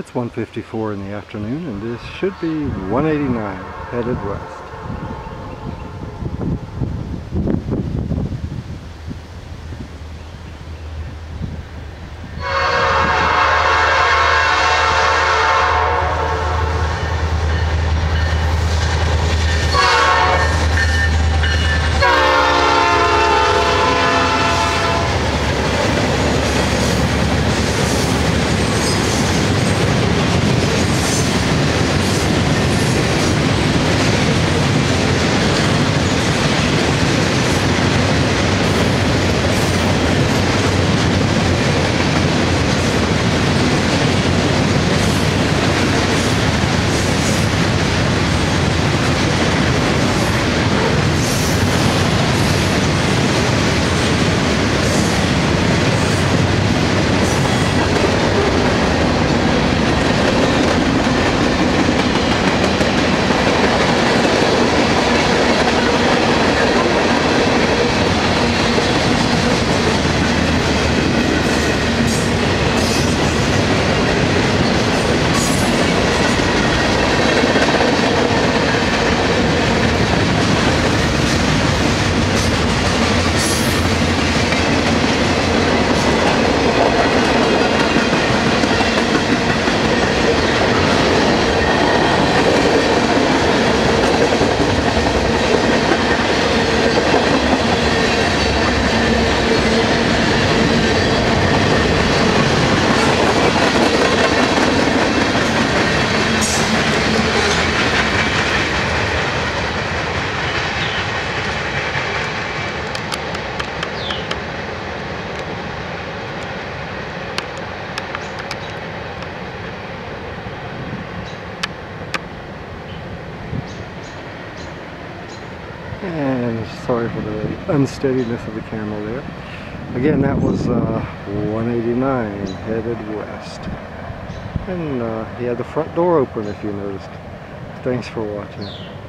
It's 1:54 in the afternoon, and this should be 189 headed west. And sorry for the unsteadiness of the camera there. Again, that was 189 headed west. And he had the front door open, if you noticed. Thanks for watching.